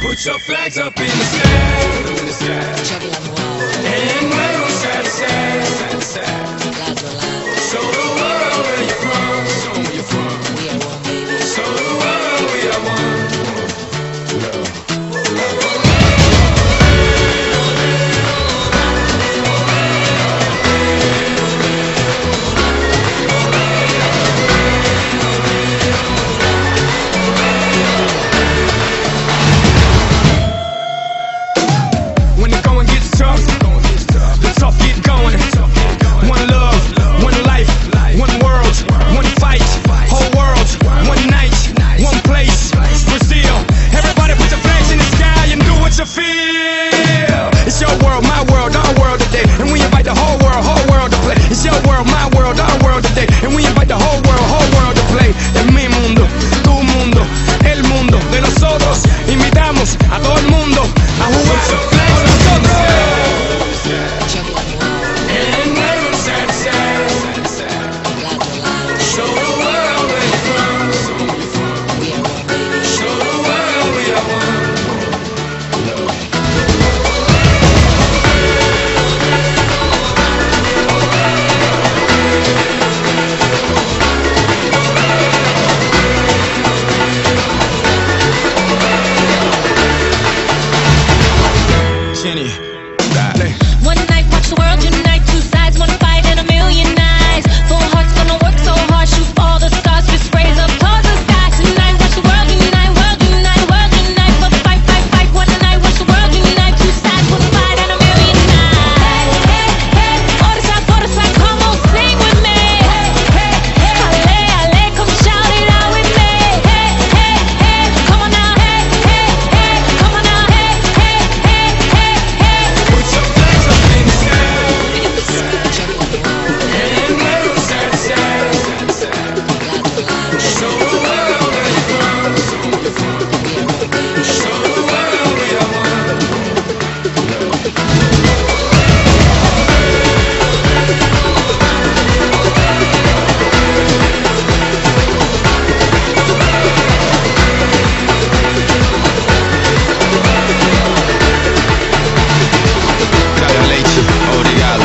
Put your flags up in the sky, in the sky. And wave 'em side to side, side to side. Show the world where you're from, show 'em where you're from. Show the world we are one. When the going gets tough, the tough get going. One love, one life, one world, one fight. Whole world, one night, one place. Brazil, everybody put your flags in the sky and do what you feel. It's your world, my world, our world today, and we invite the whole world to play. It's your world, my world, our world today, and we invite the whole world to play. Es mi mundo, tu mundo, el mundo de nosotros. Invitamos a todo el mundo a jugar con nosotros. And wave 'em side to side. Show the world where you're from, show the world we are one. Jenny, dale. One night, watch the world unite. Two sides, one fight, and a million eyes. Full hearts gonna work so hard, shoot all the stars, fist raise up towards the sky. Tonight, watch the world unite, world unite, world unite. For the fight, fight, fight. One night, watch the world unite. Two sides, one fight, and a million eyes. Hey, hey, forza, come on, sing with me. Hey, hey, ale, ale, come shout it out with me. Hey, hey, come on now. Hey, hey, come on now. Hey, hey. Put your flags up in the sky. And wave 'em side to side. Show the world where you're from, show the world we are one. Dale leite, obrigado.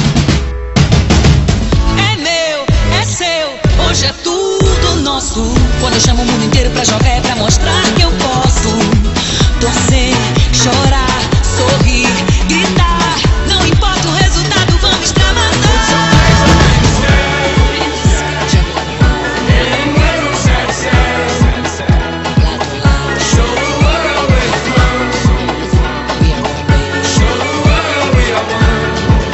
É meu, é seu, hoje é tudo nosso. Quando eu chamo o mundo inteiro pra jogar é pra mostrar que eu posso. Torcer, chorar, sorrir, gritar. Não importa o resultado, vamos extravasar. And wave 'em side to side. Show the world where you're from, show the world we are one.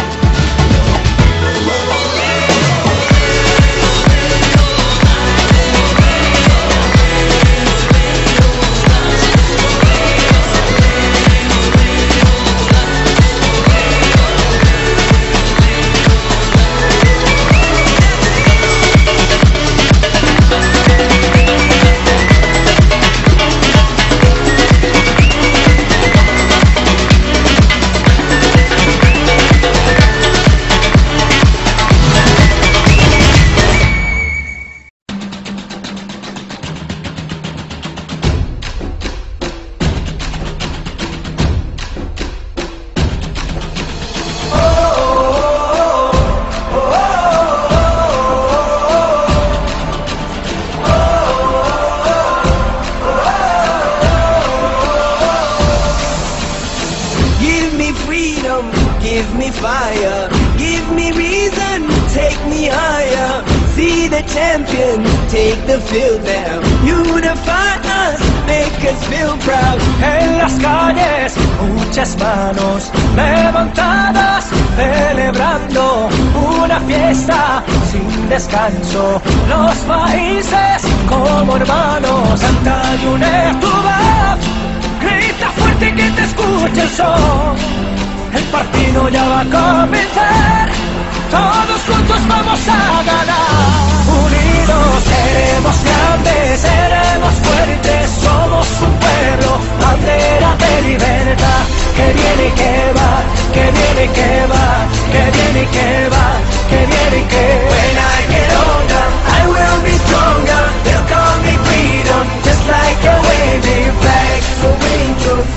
Give me freedom, give me fire, give me reason, take me higher. See the champions, take the field now. Unify us, make us feel proud. En las calles, muchas manos levantadas, celebrando una fiesta sin descanso. Los países como hermanos, canta y une tu voz. Grita fuerte que te escuche el sol. El partido ya va a comenzar. Todos juntos vamos a ganar. Unidos seremos grandes, seremos fuertes. Somos un pueblo, bandera de libertad. Que viene y que va, que viene y que va, que viene y que va, que viene y que va. When I get older, I will be stronger. They'll call me freedom, just like a waving flag. So wave your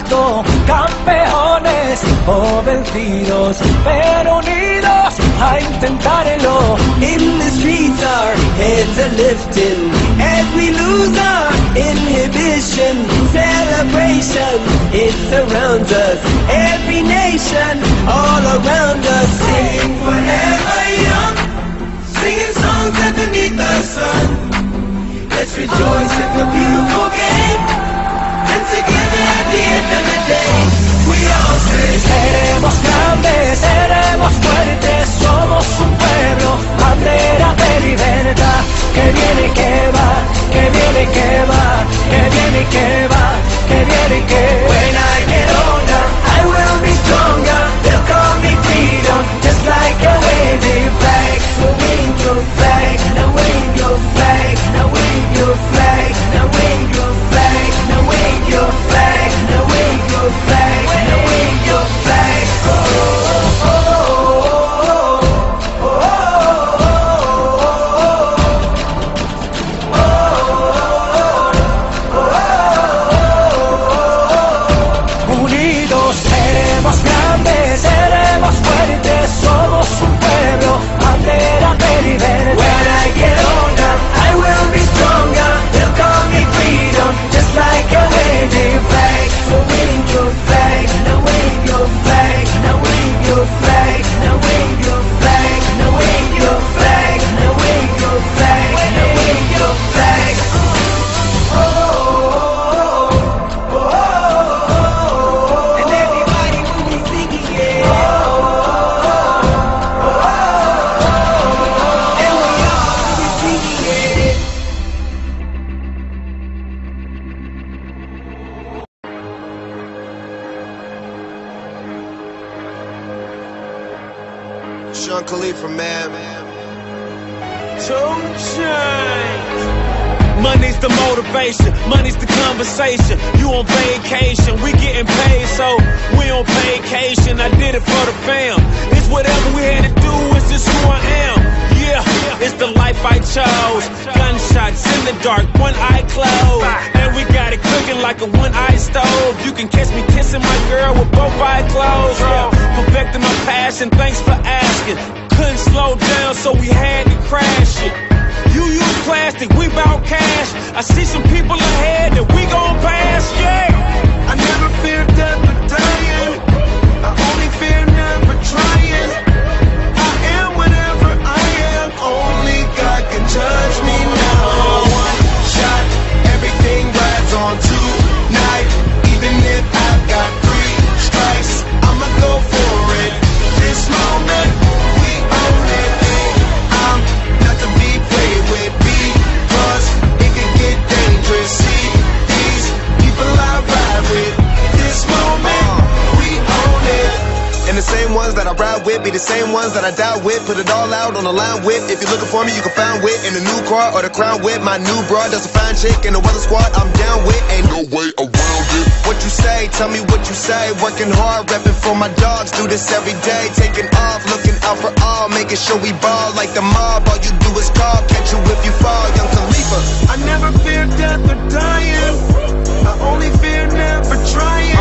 mundo, campeones o vencidos, pero unidos a intentarlo. In the streets our heads are lifting as we lose our inhibition. Celebration, it surrounds us. Every nation, all around us. Sing forever young, singing songs underneath the sun. Let's rejoice in the beautiful game, and together at the end of the day, we all say, seremos grandes, seremos fuertes, somos un pueblo, bandera de libertad, que viene y que va, que viene y que va, que viene y que va, que viene y que va. When I get older, I will be stronger. They'll call me freedom, just like a waving flag. So wave your flag, now wave your flag, now wave your flag, now wave your flag, now wave your flag, now wave your flag, now wave your flag. Oh, oh, oh, oh, oh, unidos seremos grandes, seremos fuertes, somos un pueblo, bandera de libertad. When I get older, I will be stronger. They'll call me freedom, just like a waving flag. So wave your flag, now wave your flag, now wave your flag, now wave your flag, now wave your flag, now wave your flag, now wave your flag. Oh, oh, oh, oh, oh, and everybody will be singing, yeah. And we all will be singing, yeah. Sean Khalifa, man. 2 Chainz. Money's the motivation, money's the conversation. You on vacation, we getting paid, so we on vacation. I did it for the fam. It's whatever we had to do, it's just who I am. Yeah, it's the life I chose. Gunshots in the dark, one eye closed, and we got it cooking like a one-eye stove. You can catch me kissing my girl with both eyes closed. Yeah, perfecting my passion, thanks for asking. Couldn't slow down, so we had to crash it. You use plastic, we bout cash. I see some people ahead that we gon' pass, yeah. I never fear death or dying. I only fear never trying. I am whatever I am. Only God can judge me now. One shot, everything rides on tonight. Even if I've got 3 strikes, I'ma go for it. This moment, we own it. I'm not to be played with, because it can get dangerous. See, these people I ride with. This moment, we own it. And the same ones that I ride with be the same ones that I die with. Put it all out on the line with. If you're looking for me, you can find wit in the new car or the crown with. My new broad does a fine chick in the weather squad. I'm down with, ain't no way around it. What you say, tell me what you say. Working hard, repping for my dogs. Do this every day, taking off, looking out for all, making sure we ball like the mob. All you do is call, catch you if you fall, Young Khalifa. I never fear death or dying. I only fear never trying.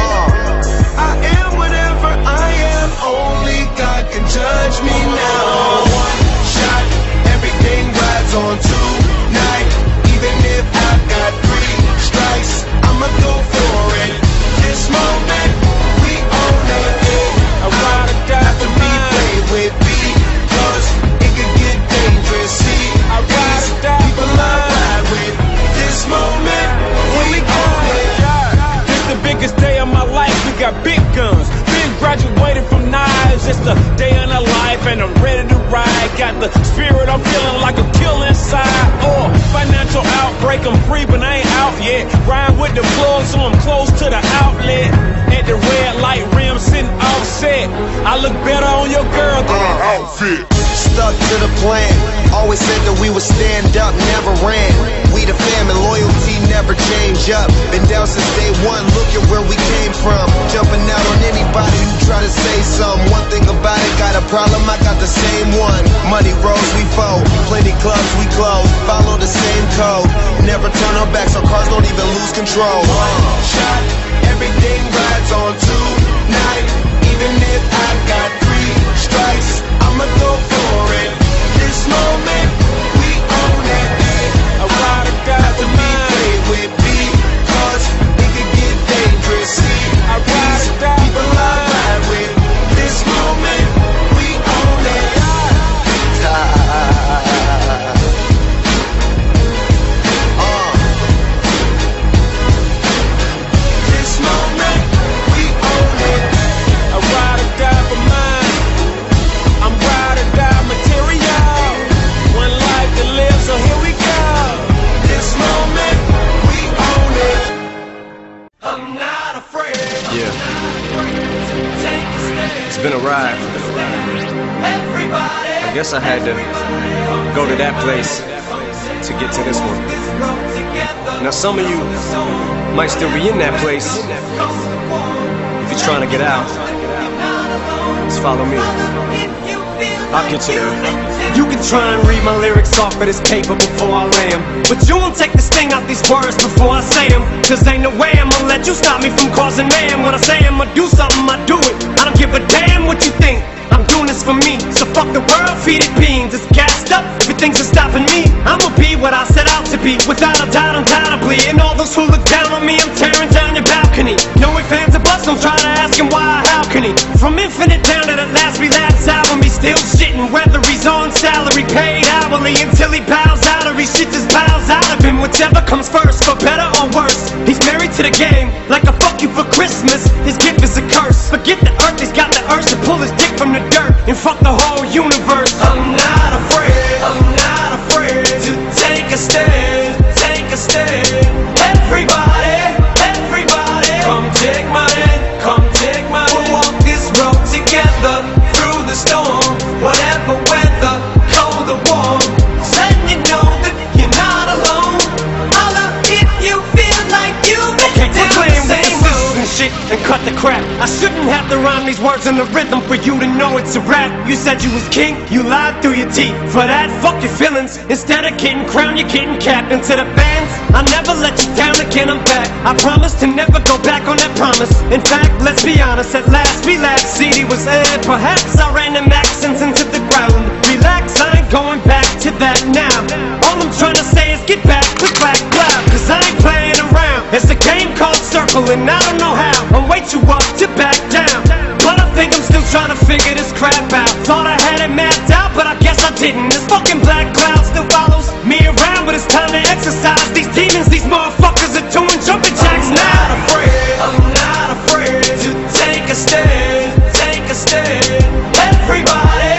I am whatever I am. Only God can judge me now. One shot, everything rides on tonight. Even if I've got 3 strikes, I'ma go for it. This moment, we own it. I ride or die Not to be played with, because it can get dangerous. See, I ride or die people I ride with. This moment, we own it. This the biggest day of my life, we got big guns. Been graduated from knives, it's the day of the life and I'm ready to ride. Got the spirit, I'm feeling like a kill inside. Financial outbreak, I'm free but I ain't out yet. Ride with the plug so I'm close to the outlet. At the red light rim sitting offset. I look better on your girl than an outfit. Stuck to the plan, always said that we would stand up, never ran. We the fam and loyalty never change up. Been down since day one, look at where we came from. Jumping out on anybody who try to say something. One thing about it, got a problem, I got the same one. Money rolls, we fold, plenty clubs, we close. Follow the same code, never turn our backs, our cars don't even lose control. One shot, everything rides Yeah. It's been a ride. I guess I had to go to that place to get to this one. Now some of you might still be in that place. If you're trying to get out, just follow me. I'll get you there. You can try and read my lyrics off of this paper before I lay 'em, but you won't take the sting out these words before I say 'em. Cause ain't no way I'ma let you stop me from causing mayhem. When I say I'ma do something, I do it. I don't give a damn what you think. I'm doing this for me, so fuck the world, feed it beans. It's gassed up, everything's just stopping me. I'ma be what I set out to be, without a doubt, undoubtedly. And all those who look down on me, I'm tearing down your balcony. No ifs, ands, or buts, don't try to ask him why or how can he. From Infinite down to the last relapse album, he's still shitting. Whether he's on salary, paid hourly, until he bows out or he shit just bows out of him. Whichever comes first, for better or worse. He's married to the game, like a fuck you for Christmas. His gift is a curse. Forget the earth, he's got the urge to pull his dick from the dirt and fuck the whole universe. I'm not afraid to take a stand, take a stand. Everybody, come take my hand, come take my hand. We'll walk this road together through the storm, whatever weather, cold or warm. Letting you know that you're not alone. Holla if you feel like you've been down the same road. Shit and cut the crap. I shouldn't have to rhyme these words in the rhythm for you to know it's a rap. You said you was king, you lied through your teeth. For that, fuck your feelings. Instead of getting crowned, you're getting capped. And to the fans, I'll never let you down again, I'm back. I promise to never go back on that promise. In fact, let's be honest, at last we laughed. CD was aired, perhaps I ran them accents into the ground. Relax, I ain't going back to that now. All I'm trying to say is get back to black cloud, cause I ain't playing around. It's a game called Circle and I don't know how. I'm way too up to back down, but I think I'm still trying to figure this crap out. Thought I had it mapped out, but I guess I didn't. This fucking black cloud still follows me around, but it's time to exercise these demons. These motherfuckers are doing jumping jacks now. I'm not afraid to take a stand, take a stand. Everybody,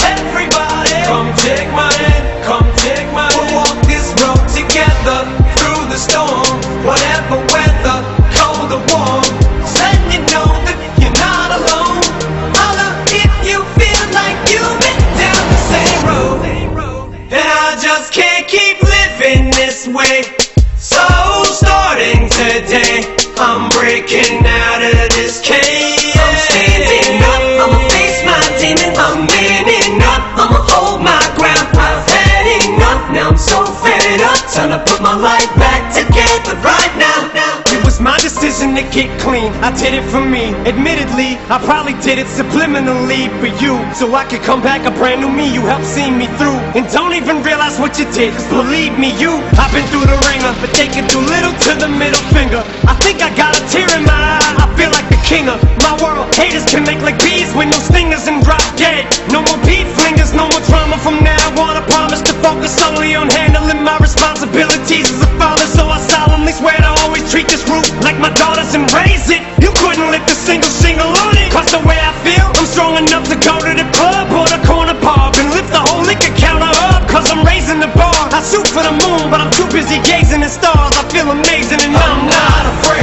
come take my hand, come take my hand. We'll walk this road together through the storm, whatever weather, cold or warm. Letting you know that you're not alone. Holla if you feel like you've been down the same road. And I just can't keep living this way. So starting today, I'm breaking out of this cage. I'm standing up, I'ma face my demon. I'm manning up, I'ma hold my ground. I've had enough, now I'm so fed up. Time to put my life back together right now. It was my decision to get clean, I did it for me. Admittedly, I probably did it subliminally for you, so I could come back a brand new me. You helped see me through, and don't even realize what you did, cause believe me, I've been through the ringer, but they can do little to the middle finger. I think I got a tear in my eye, I feel like the king of my world. Haters can make like bees with no stingers and drop dead. No more beat flingers, no more drama from now on. I promise to focus solely on handling my responsibilities as a father, so I solemnly swear to always treat this group like my daughters and raise it. You couldn't lift a single on it, cause the way I feel, I'm strong enough to go to the club or the corner pub and lift the whole liquor counter up, cause I'm raising the bar. I shoot for the moon, but I'm too busy gazing at stars. I feel amazing and I'm not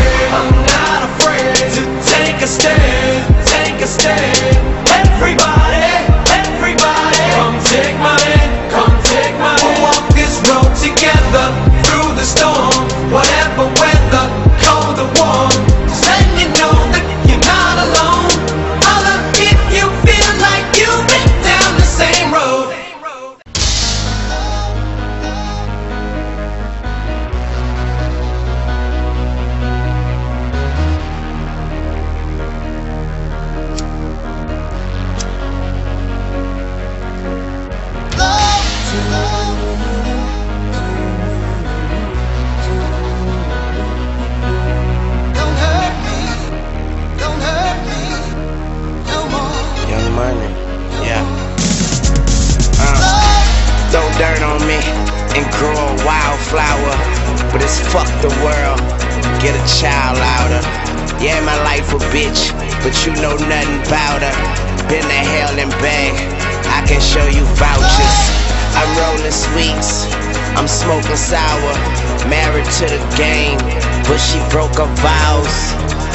afraid to take a stand, take a stand. Everybody, come take my hand, come take my hand. We'll walk this road together through the storm, whatever weather, cold or warm. Just letting you know that you're not alone. Holla if you feel like you've been down the same road. Dirt on me and grow a wildflower, but it's fuck the world, get a child louder. Yeah, my life a bitch, but you know nothing about her. Been to hell and back, I can show you vouchers. I'm rolling sweets, I'm smoking sour. Married to the game, but she broke her vows.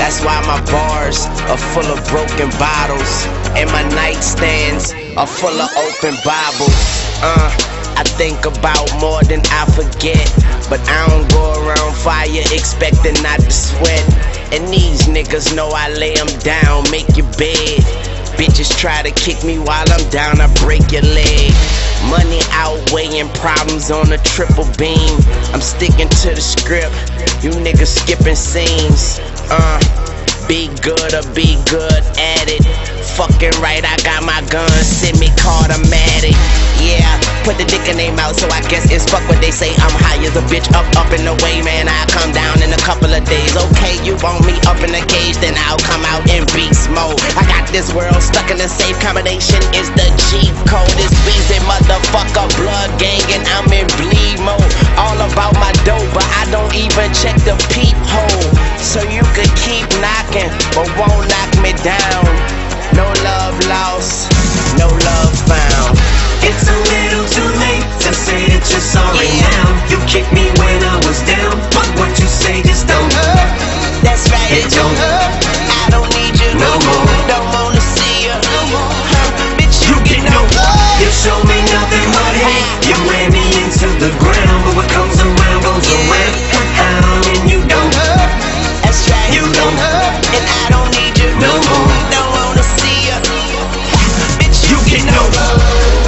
That's why my bars are full of broken bottles, and my nightstands are full of open Bibles. I think about more than I forget, but I don't go around fire expecting not to sweat. And these niggas know I lay them down, make your bed. Bitches try to kick me while I'm down, I break your leg. Money outweighing problems on a triple beam. I'm sticking to the script, you niggas skipping scenes. Be good or be good at it. Fucking right, I got my gun, semi-automatic. Yeah, put the dick in their mouth, so I guess it's fuck what they say. I'm high as a bitch, up and away, man. I come down in a couple of days. Okay, you want me up in the cage, then I'll come out in beast mode. I got this world stuck in a safe combination, is the cheat code. It's busy motherfucker, blood gang, and I'm in bleed mode. All about my dough, but I don't even check the peephole. So you could keep knocking, but won't knock me down. No love lost, no love found. It's a little too late to say that you're sorry now. You kicked me when I was down, but what you say just don't hurt. That's right, it don't hurt. I don't need you no more. Don't wanna see you no more. Bitch, You get no love. You show me nothing but hate. You ran me into the ground, but what comes around goes around. And you don't hurt. That's right, You don't hurt. and I don't need you No more. Don't wanna see you. Bitch, You get no love.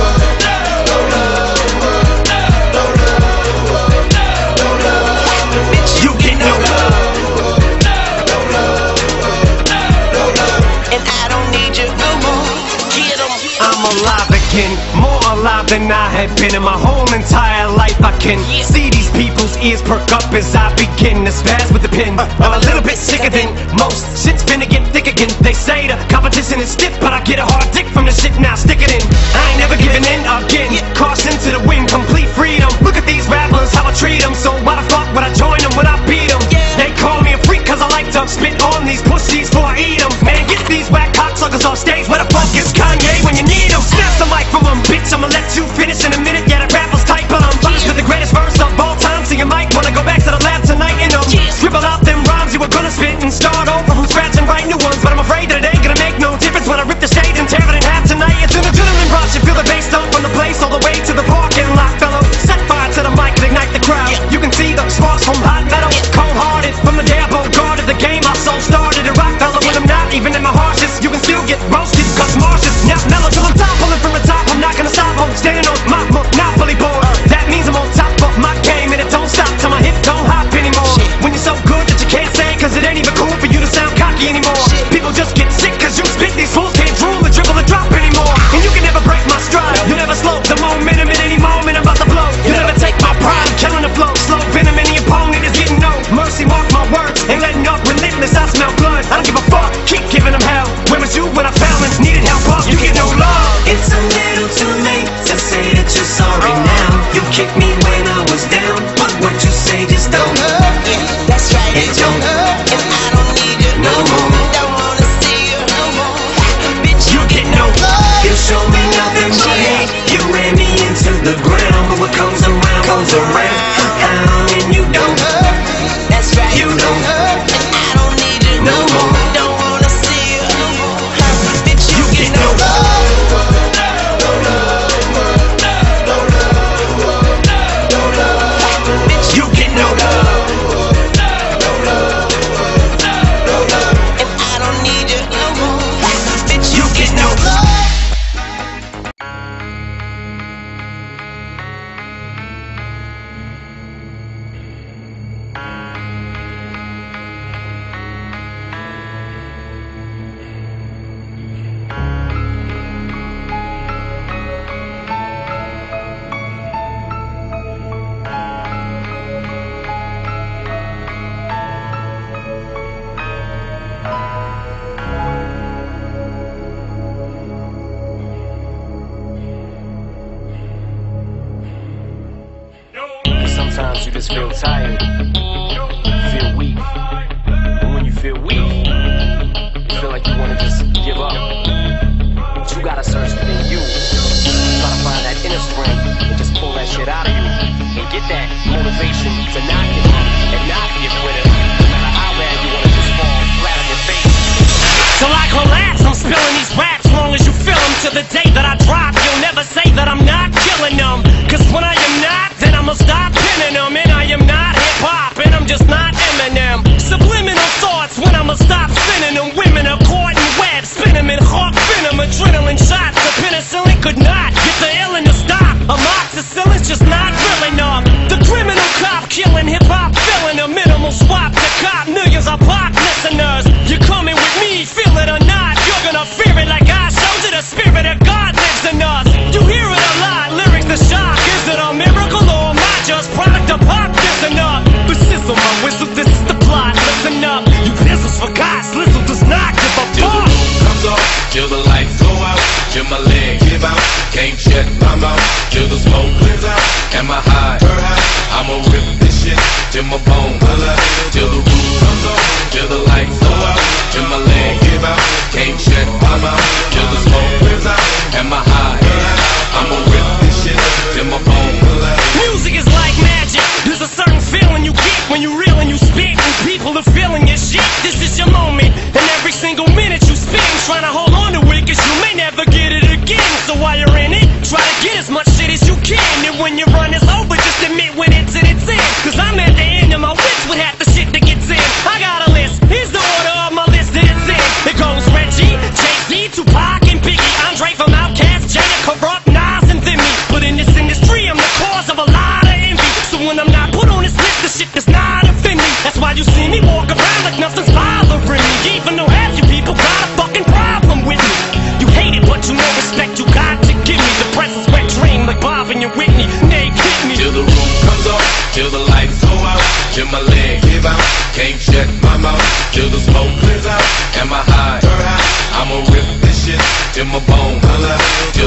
You get no love. and I don't need you no more. Get 'em. I'm alive again, more alive than I have been in my whole entire life. I can see these people's ears perk up as I begin to spaz with the pen. I'm a little bit sicker than most. Shit's finna get thick again. They say the competition is stiff, but I get a hard dick from the shit. Now stick it in. I ain't never giving in again. Caution to the wind, complete freedom. Look at these rappers, how I treat them. So why the fuck would I join them when I beat them? They call me a freak cause I like to spit on these pussies before I eat them. Man, get these whack cocksuckers off stage. Where the fuck is Kanye when you need him? Snap the mic from him, bitch. I'ma let you finish in a minute. Yeah, the rappers tight, but I'm finished with the greatest verse of all time. So you might wanna go back to the lab tonight and scribble out them rhymes you were gonna spit and start over from scratch and write new ones. But I'm afraid that it ain't gonna make no difference when I rip the stage and tear it in half tonight. It's an adrenaline rush. You feel the bass dump from the place all the way to the parking lot, fellow. Set fire to the mic and ignite the crowd. You can see the sparks from hot metal. Cold-hearted from the day I guarded the game. My soul started to rock, fellow. When I'm not even in my harshest, you can still get roasted. Cause Mars is now mellow till I'm top. Pulling from the top, I'm not gonna stop. I'm standing on my monopoly board. That means I'm on top of my game, and it don't stop till my hip don't hop anymore. When you're so good that you can't say, cause it ain't even cool for you to sound cocky anymore. People just get sick cause you spit. These fools can't drool or dribble or drop anymore. And you can never break my stride. You never slow the momentum at any moment I'm about to blow. You never take my pride. I'm killing the flow. Slow venom and the opponent is getting no mercy. Mark my words, ain't letting up. Relentless, I smell blood. I don't give a fuck. Keep giving them hell. Where was you when I found and needed help up? You get no love. It's a little too late to say that you're sorry now. You kicked me when I was down, but what you say just don't hurt. That's right, It don't hurt. and I don't need you No more. Don't wanna see you no more. Bitch, You get no love. You show me nothing but hate. You ran me into the ground, but what comes around goes around. And you don't hurt. That's right, You don't hurt. and I don't need you No more. Don't wanna see you no more. Bitch, You get no love. You get no love. and I don't need you no more. Bitch, You get no love. Sometimes you just feel tired, feel weak. And when you feel weak, you feel like you want to just give up. But you gotta search within you. You gotta find that inner strength and just pull that shit out of you. And get that motivation to not give up and not be a quitter. No matter how bad you want to just fall flat on your that I'm not killing them. Cause when I am not, then I'ma stop pinning them. And I am not hip-hop, and I'm just not Eminem. Subliminal thoughts when I'ma stop spinning them. Women are caught in webs, spin them in hawk venom. Adrenaline shots, the penicillin could not get the illin to stop. Amoxicillin's just not real enough. The criminal cop killing hip-hop, filling a minimal swap to cop millions of pop listeners. You're coming with me, feel it or not. You're gonna fear it like I showed you. The spirit of God lives in us. You hear it a lot, lyrics the shock. Is it a miracle or am I just product of pop? Listen up, the sizzle, my whistle, this is the plot. Listen up, you pistols for God's Lizzle does not give a fuck. Comes off, till the lights go out, till my legs give out, can't shut my mouth, till the smoke clears out, and my high, I'ma rip this shit till my bone, till the roof comes off, till the lights go out, till my legs give out, can't shut my mouth, till the smoke clears out, and my high, I'ma rip this shit till my bone. Music is like magic. There's a certain feeling you get when you reel and you spit, and people are feeling your shit. This is your moment, and every single minute you spend trying to hold on to it, cause you may never get it again. So while you're in it, try to get as much shit as you can. And when your run is over, just admit when it's in its end. Cause I'm at the end of my wits with half the shit that gets in. I got a list, here's the order of my list that it's in. It goes Reggie, Jay-Z, Tupac, and Biggie, Andre from Outkast, Jada, Corrupt, Nas, and Vimy. But in this industry, I'm the cause of a lot of envy. So when I'm not put on this list, the shit does not offend me. That's why you see me walk around like nothing's bothering me. Even though half you people got a fucking problem with me. You hate it, but you know respect you got to give me. The presence wet dream like Bob and your Whitney. Nay, hit me. Till the roof comes off, till the lights go out, till my legs give out, can't shut my mouth, till the smoke clears out, and my high, I'ma rip this shit till my bone,